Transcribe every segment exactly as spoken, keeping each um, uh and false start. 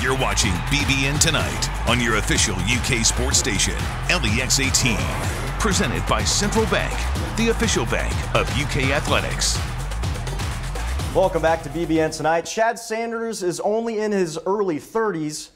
You're watching B B N Tonight on your official U K sports station, L E X eighteen. Presented by Central Bank, the official bank of U K Athletics. Welcome back to B B N Tonight. Chad Sanders is only in his early thirties.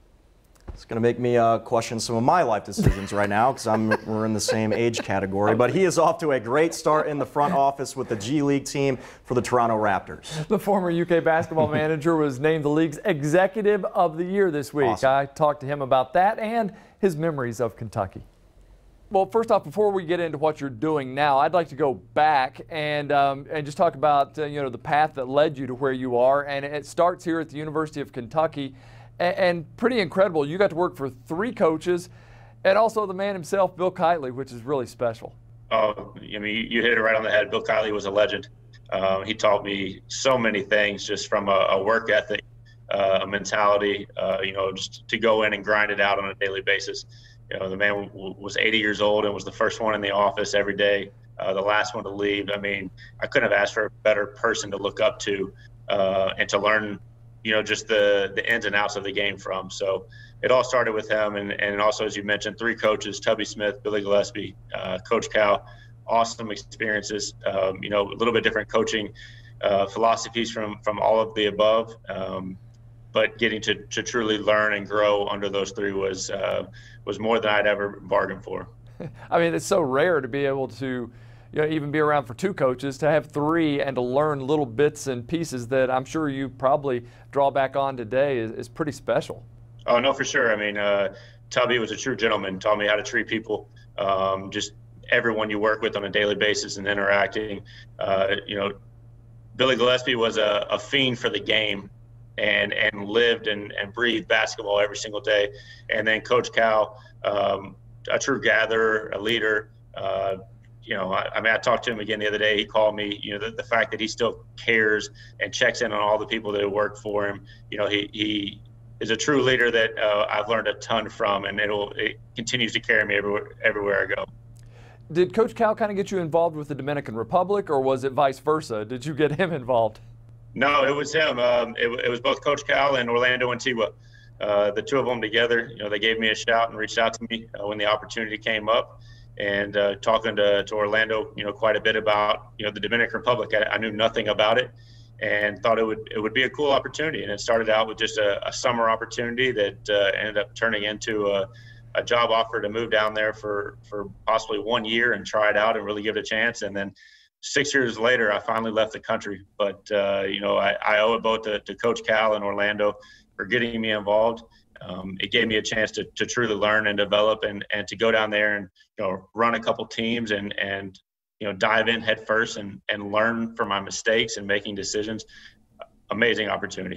It's going to make me uh, question some of my life decisions right now because I'm we're in the same age category. But he is off to a great start in the front office with the G League team for the Toronto Raptors. The former U K basketball manager was named the league's Executive of the Year this week. Awesome. I talked to him about that and his memories of Kentucky. Well, first off, before we get into what you're doing now, I'd like to go back and um, and just talk about uh, you know the path that led you to where you are, and it starts here at the University of Kentucky, and, and pretty incredible. You got to work for three coaches, and also the man himself, Bill Kitely, which is really special. Oh, I mean, you hit it right on the head. Bill Kitely was a legend. Um, he taught me so many things, just from a, a work ethic, uh, a mentality, uh, you know, just to go in and grind it out on a daily basis. You know, the man w- was eighty years old and was the first one in the office every day, uh, the last one to leave. I mean, I couldn't have asked for a better person to look up to uh, and to learn, you know, just the, the ins and outs of the game from. So it all started with him. And, and also, as you mentioned, three coaches, Tubby Smith, Billy Gillispie, uh, Coach Cal, awesome experiences, um, you know, a little bit different coaching uh, philosophies from, from all of the above. Um, but getting to, to truly learn and grow under those three was uh, was more than I'd ever bargained for. I mean, it's so rare to be able to, you know, even be around for two coaches, to have three and to learn little bits and pieces that I'm sure you probably draw back on today is, is pretty special. Oh, no, for sure. I mean, uh, Tubby was a true gentleman, taught me how to treat people, um, just everyone you work with on a daily basis and interacting. Uh, you know, Billy Gillispie was a, a fiend for the game. and and lived and, and breathed basketball every single day. And then Coach Cal, um, a true gatherer, a leader. Uh, you know, I, I mean, I talked to him again the other day. He called me, you know, the, the fact that he still cares and checks in on all the people that work for him. You know, he, he is a true leader that uh, I've learned a ton from, and it'll, it continues to carry me everywhere, everywhere I go. Did Coach Cal kind of get you involved with the Dominican Republic, or was it vice versa? Did you get him involved? No, it was him. Um, it, it was both Coach Cal and Orlando Antigua. Uh, the two of them together, you know, they gave me a shout and reached out to me uh, when the opportunity came up. And uh, talking to, to Orlando, you know, quite a bit about, you know, the Dominican Republic. I, I knew nothing about it and thought it would it would be a cool opportunity. And it started out with just a, a summer opportunity that uh, ended up turning into a, a job offer to move down there for, for possibly one year and try it out and really give it a chance. And then six years later, I finally left the country. But, uh, you know, I, I owe it both to, to Coach Cal and Orlando for getting me involved. Um, it gave me a chance to, to truly learn and develop and, and to go down there and, you know, run a couple teams and, and you know, dive in head first and, and learn from my mistakes and making decisions. Amazing opportunity.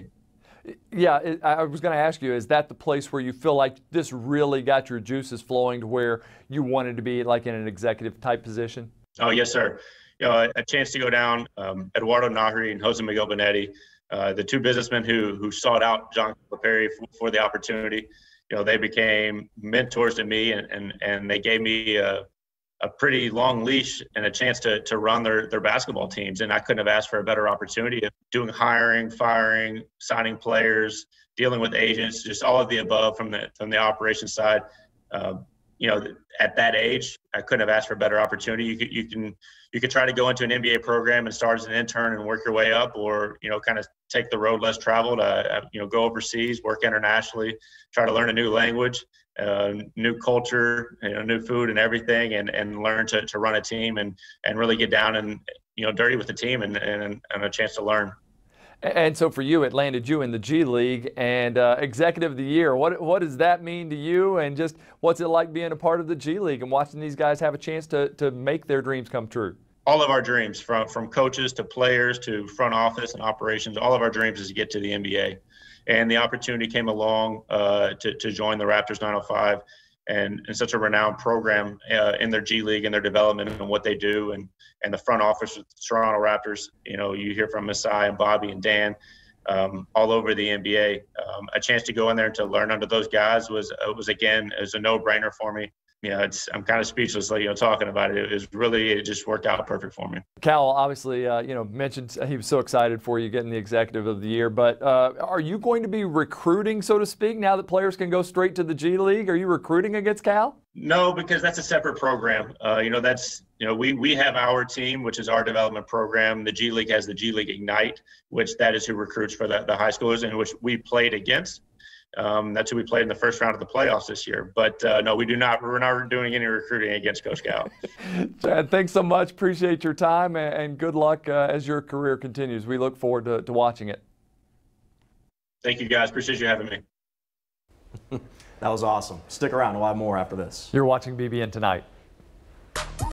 Yeah, it, I was going to ask you, is that the place where you feel like this really got your juices flowing to where you wanted to be, like in an executive type position? Oh, yes, sir. You know, a, a chance to go down, um, Eduardo Nahri and Jose Miguel Benetti, uh, the two businessmen who who sought out John Calipari for, for the opportunity. You know, they became mentors to me, and and, and they gave me a, a pretty long leash and a chance to to run their, their basketball teams. And I couldn't have asked for a better opportunity of doing hiring, firing, signing players, dealing with agents, just all of the above from the from the operations side. Uh, you know, at that age, I couldn't have asked for a better opportunity. You could, you can, you could try to go into an N B A program and start as an intern and work your way up, or, you know, kind of take the road less traveled, uh, you know, go overseas, work internationally, try to learn a new language, uh, new culture, you know, new food and everything, and, and learn to, to run a team and, and really get down and, you know, dirty with the team and, and, and a chance to learn. And so for you, it landed you in the G League and uh, Executive of the Year. What what does that mean to you, and just what's it like being a part of the G League and watching these guys have a chance to, to make their dreams come true? All of our dreams, from, from coaches to players to front office and operations, all of our dreams is to get to the N B A. And the opportunity came along uh, to, to join the Raptors nine oh five. And, and such a renowned program uh, in their G League and their development and what they do, and and the front office with the Toronto Raptors. You know, you hear from Masai and Bobby and Dan um, all over the N B A. Um, a chance to go in there and to learn under those guys was uh, was again is a no-brainer for me. you know, it's I'm kind of speechless, like, you know, talking about it. It was really, it just worked out perfect for me. Cal obviously, uh, you know, mentioned he was so excited for you getting the Executive of the Year. But uh, are you going to be recruiting, so to speak, now that players can go straight to the G League? Are you recruiting against Cal? No, because that's a separate program. Uh, you know, that's you know, we we have our team, which is our development program. The G League has the G League Ignite, which that is who recruits for the, the high schoolers, and which we played against. Um, that's who we played in the first round of the playoffs this year. But uh, no, we do not. We're not doing any recruiting against Coach Cal. Chad, thanks so much. Appreciate your time, and, and good luck uh, as your career continues. We look forward to, to watching it. Thank you, guys. Appreciate you having me. That was awesome. Stick around. We'll have more after this. You're watching B B N Tonight.